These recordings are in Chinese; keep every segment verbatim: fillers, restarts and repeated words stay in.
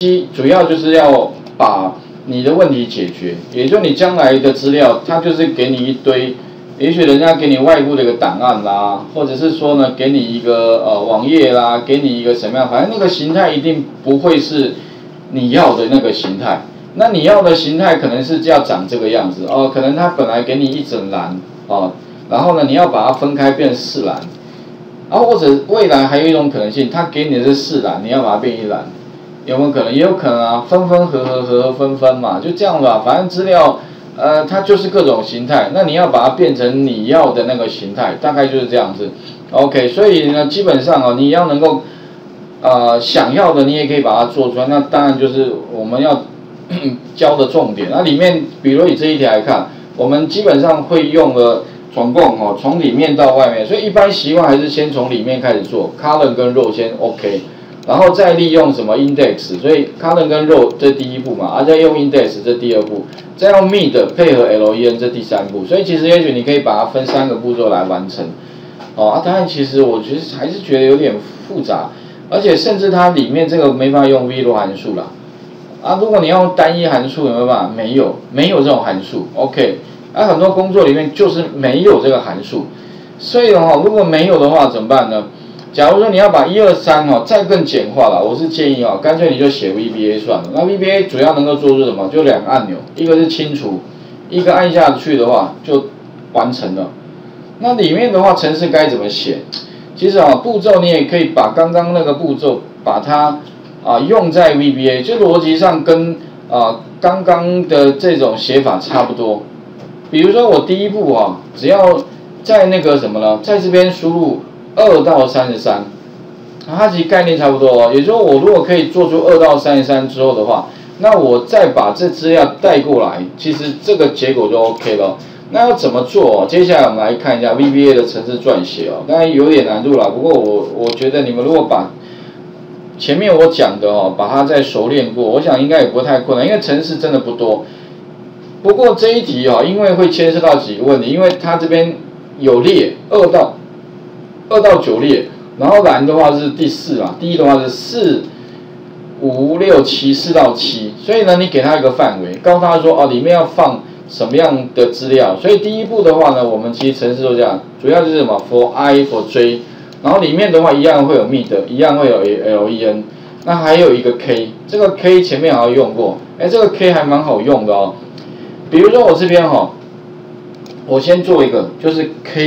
主要就是要把你的问题解决，也就你将来的资料，它就是给你一堆，也许人家给你外部的一个档案啦，或者是说呢，给你一个呃网页啦，给你一个什么样，反正那个形态一定不会是你要的那个形态。那你要的形态可能是要长这个样子哦，可能它本来给你一整栏哦，然后呢，你要把它分开变四栏，然后或者未来还有一种可能性，它给你的是四栏，你要把它变一栏。有没有可能？也有可能啊，分分合合合合分分嘛，就这样吧。反正资料，呃，它就是各种形态。那你要把它变成你要的那个形态，大概就是这样子。OK， 所以呢，基本上哦，你要能够，呃，想要的你也可以把它做出来。那当然就是我们要教的重点。那里面，比如以这一题来看，我们基本上会用了总共哦，从里面到外面。所以一般习惯还是先从里面开始做 ，column 跟 row 先 OK。然后再利用什么 index， 所以 column 跟 row 这第一步嘛，啊再用 index 这第二步，再用 mid 配合 len 这第三步，所以其实也许你可以把它分三个步骤来完成，哦啊，当然其实我觉得还是觉得有点复杂，而且甚至它里面这个没办法用 VLOOK 函数啦，啊如果你要用单一函数有没有办法？没有，没有这种函数 ，OK， 啊很多工作里面就是没有这个函数，所以的话如果没有的话怎么办呢？假如说你要把一二三哦再更简化了，我是建议哦，干脆你就写 V B A 算了。那 V B A 主要能够做出什么？就两个按钮，一个是清除，一个按下去的话就完成了。那里面的话，程式该怎么写？其实啊，步骤你也可以把刚刚那个步骤把它啊用在 V B A， 就逻辑上跟啊刚刚的这种写法差不多。比如说我第一步啊，只要在那个什么呢，在这边输入二到三十三，它其实概念差不多哦。也就是说，我如果可以做出二到三十三之后的话，那我再把这资料带过来，其实这个结果就 OK 了。那要怎么做哦？接下来我们来看一下 V B A 的程式撰写哦，当然有点难度啦。不过我我觉得你们如果把前面我讲的哦，把它再熟练过，我想应该也不会太困难，因为程式真的不多。不过这一题哦，因为会牵涉到几个问题，因为它这边有列二到二到九列，然后栏的话是第四嘛，第一的话是四、五、六、七，四到七，所以呢，你给它一个范围，告诉他说哦，里面要放什么样的资料。所以第一步的话呢，我们其实程式都这样，主要就是什么 for i for j， 然后里面的话一样会有 mid， 一样会有 len， 那还有一个 k， 这个 k 前面好像用过，哎，这个 k 还蛮好用的哦。比如说我这边哈、哦，我先做一个，就是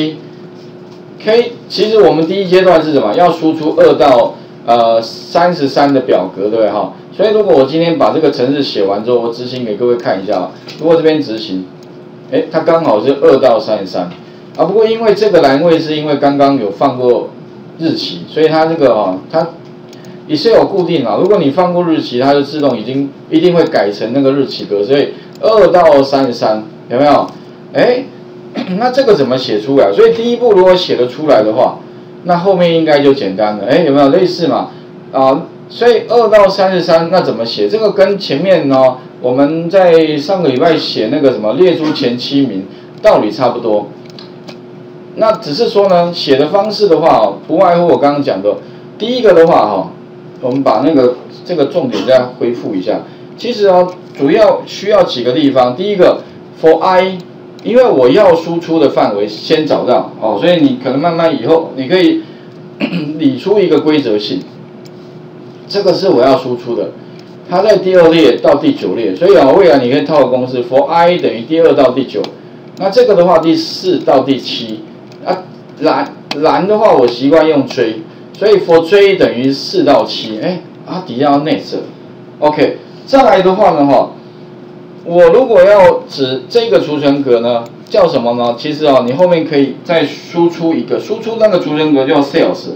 k。K 其实我们第一阶段是什么？要输出二到呃三十三的表格，对不对哈？所以如果我今天把这个程式写完之后，我执行给各位看一下。如果这边执行，哎，它刚好是二到三十三啊。不过因为这个栏位是因为刚刚有放过日期，所以它这个哦，它也是有固定啊。如果你放过日期，它就自动已经一定会改成那个日期格。所以二到三十三有没有？哎。那这个怎么写出来？所以第一步如果写得出来的话，那后面应该就简单了。哎，有没有类似嘛？啊，所以二到三十三，那怎么写？这个跟前面呢，我们在上个礼拜写那个什么列出前七名，道理差不多。那只是说呢，写的方式的话，不外乎我刚刚讲的。第一个的话，哈，我们把那个这个重点再恢复一下。其实哦，主要需要几个地方。第一个 ，for i。因为我要输出的范围先找到哦，所以你可能慢慢以后你可以理出一个规则性，这个是我要输出的，它在第二列到第九列，所以啊未来你可以套个公式 ，for i 等于第二到第九，那这个的话第四到第七，啊栏栏的话我习惯用追，所以 for 追等于四到七，哎啊底下要内置 ，OK， 再来的话呢哈。我如果要指这个储存格呢，叫什么呢？其实啊，你后面可以再输出一个，输出那个储存格叫 sales，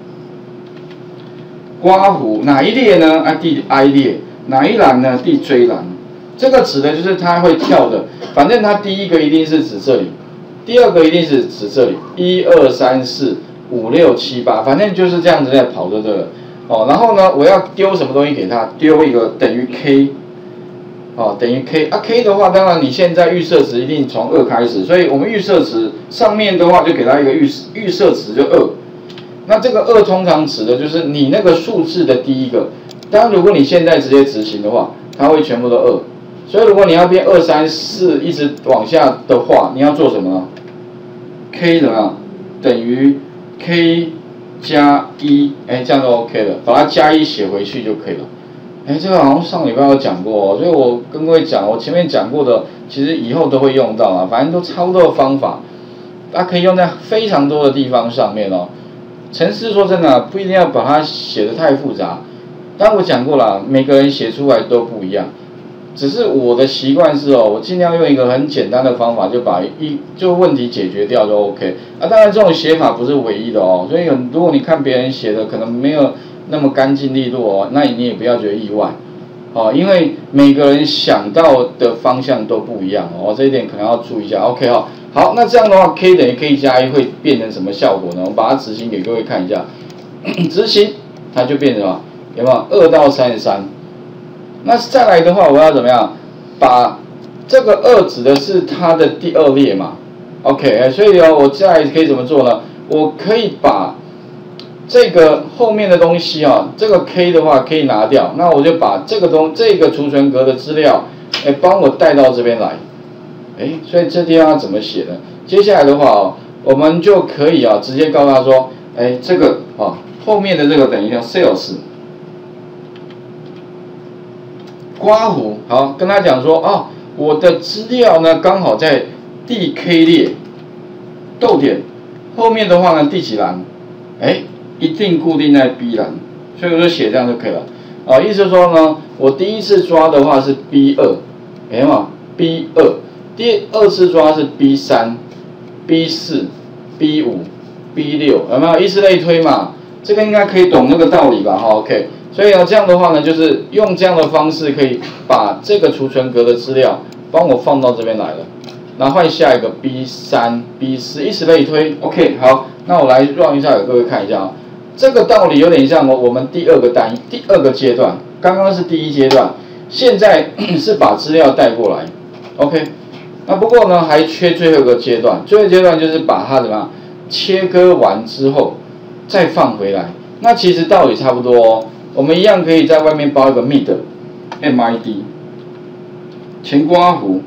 刮弧哪一列呢？啊，第 I 列，哪一栏呢？第 J 栏。这个指的就是它会跳的，反正它第一个一定是指这里，第二个一定是指这里，一二三四五六七八，反正就是这样子在跑着的哦。然后呢，我要丢什么东西给它？丢一个等于 K。哦，等于 k 啊 ，k 的话，当然你现在预设值一定从二开始，所以我们预设值上面的话就给它一个预预设值就二。那这个二通常指的就是你那个数字的第一个， 当然，如果你现在直接执行的话，它会全部都二。所以如果你要变二三四一直往下的话，你要做什么呢 ？K 怎么样？等于 K 加一，哎，这样就 OK 了，把它加一写回去就可以了。哎，这个好像上礼拜有讲过哦，所以我跟各位讲，我前面讲过的，其实以后都会用到啊，反正都差不多的方法，它可以用在非常多的地方上面哦。程式说真的，不一定要把它写得太复杂，但我讲过了，每个人写出来都不一样。只是我的习惯是哦，我尽量用一个很简单的方法，就把一就问题解决掉就 OK。啊，当然这种写法不是唯一的哦，所以如果你看别人写的可能没有那么干净利落哦，那你也不要觉得意外，哦，因为每个人想到的方向都不一样哦，这一点可能要注意一下。OK 哦，好，那这样的话 ，K 等于 K 加一会变成什么效果呢？我们把它执行给各位看一下，执行它就变成什么？有没有二到三十三？那再来的话，我要怎么样？把这个二指的是它的第二列嘛 ，OK， 所以哦，我再来可以怎么做呢？我可以把这个后面的东西啊，这个 K 的话可以拿掉，那我就把这个东这个储存格的资料，哎，帮我带到这边来，哎，所以这地方要怎么写呢？接下来的话哦，我们就可以啊，直接告诉他说，哎，这个啊后面的这个等于叫 sales。刮胡，好，跟他讲说，哦，我的资料呢刚好在第 K 列，逗点，后面的话呢第几栏，哎，一定固定在 B 栏，所以我就写这样就可以了。啊，意思说呢，我第一次抓的话是 B 二，哎嘛 ，B 二，第二次抓是 B 三、B 四、B 五、B 六，有没有？以此类推嘛，这个应该可以懂那个道理吧？哈 ，OK。所以呢，这样的话呢，就是用这样的方式，可以把这个储存格的资料帮我放到这边来了。然后换下一个 B 三、B 四，以此类推。OK， 好，那我来 run 一下，给各位看一下啊。这个道理有点像我们第二个单第二个阶段，刚刚是第一阶段，现在是把资料带过来。OK， 那不过呢，还缺最后一个阶段，最后一个阶段就是把它怎么样切割完之后再放回来。那其实道理差不多哦。我们一样可以在外面包一个 mid，M I D， 前刮弧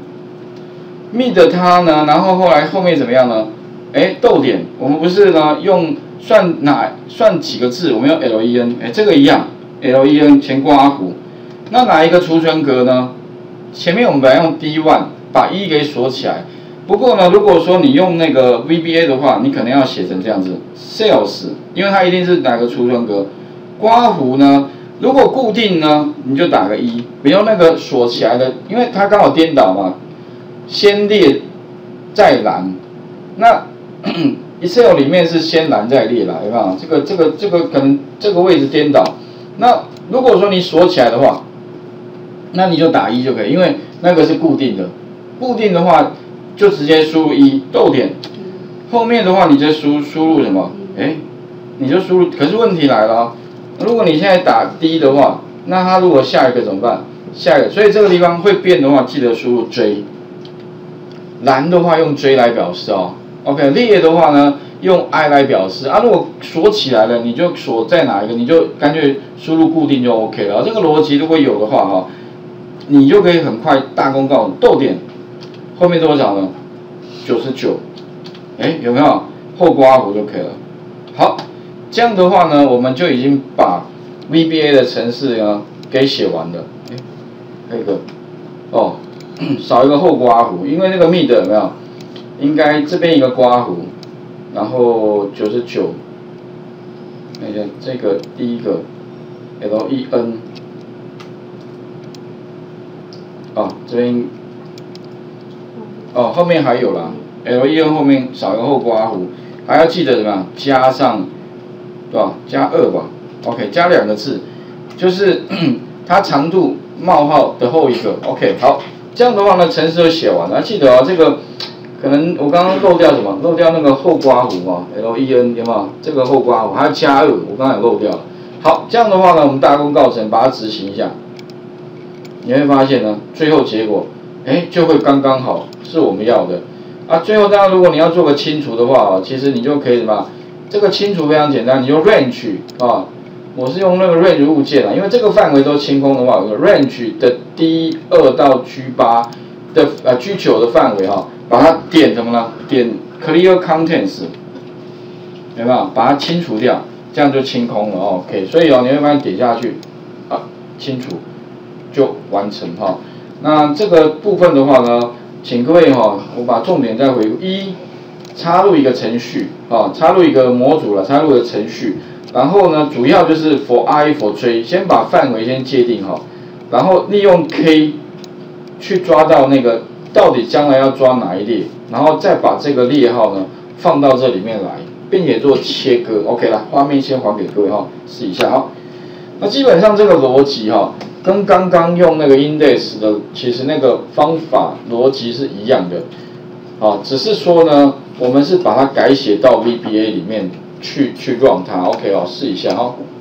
，mid 它呢，然后后来后面怎么样呢？哎，逗点，我们不是呢用算哪算几个字？我们用 len， 哎，这个一样 ，len 前刮弧。那哪一个储存格呢？前面我们本来用 D 一 把一给锁起来。不过呢，如果说你用那个 V B A 的话，你可能要写成这样子 ，sales， 因为它一定是哪个储存格。刮弧呢？如果固定呢，你就打个一，不用那个锁起来的，因为它刚好颠倒嘛，先列再栏。那Excel 里面是先栏再列啦，有没有？这个这个这个可能这个位置颠倒。那如果说你锁起来的话，那你就打一就可以，因为那个是固定的。固定的话就直接输入一逗点，后面的话你就输输入什么？哎，你就输入。可是问题来了、哦。如果你现在打 D 的话，那它如果下一个怎么办？下一个，所以这个地方会变的话，记得输入 J。蓝的话用 J 来表示哦。OK， 列的话呢用 I 来表示啊。如果锁起来了，你就锁在哪一个，你就干脆输入固定就 OK 了。这个逻辑如果有的话哈、哦，你就可以很快大功告逗点，后面多少呢？九十九。哎，有没有？后刮弧就可以了。好。这样的话呢，我们就已经把 V B A 的程式呢给写完了。哎，还有一个，哦，少一个后刮弧，因为那个 mid 有没有？应该这边一个刮弧，然后九十九，那个这个第一个 len， 哦，这边，哦，后面还有啦 ，len 后面少一个后刮弧，还要记得怎么样？加上。对吧？加二吧 ，OK， 加两个字，就是它长度冒号的后一个 ，OK， 好，这样的话呢，程式就写完了。记得啊，这个可能我刚刚漏掉什么？漏掉那个后刮弧啊 ，len 有没有？这个后刮弧还要加二，我刚刚有漏掉了。好，这样的话呢，我们大功告成，把它执行一下，你会发现呢，最后结果，哎，就会刚刚好是我们要的。啊，最后当然如果你要做个清除的话，其实你就可以什么？这个清除非常简单，你用 range 啊， 我是用那个 range 物件啊，因为这个范围都清空的话，有个 range 的 D 二到 G 八的呃 G 九的范围哈、哦，把它点什么呢？点 clear contents， 有没有？把它清除掉，这样就清空了。OK， 所以哦，你会发现点下去，啊，清除就完成哈、哦。那这个部分的话呢，请各位哈、哦，我把重点再回顾一。插入一个程序啊，插入一个模组了，插入一个程序，然后呢，主要就是 for I for J， 先把范围先界定好，然后利用 K 去抓到那个到底将来要抓哪一列，然后再把这个列号呢放到这里面来，并且做切割。OK 了，画面先还给各位哈，试一下哈。那基本上这个逻辑哈，跟刚刚用那个 index 的其实那个方法逻辑是一样的。啊，只是说呢，我们是把它改写到 V B A 里面去去 run 它 ，OK 哦，试一下哦。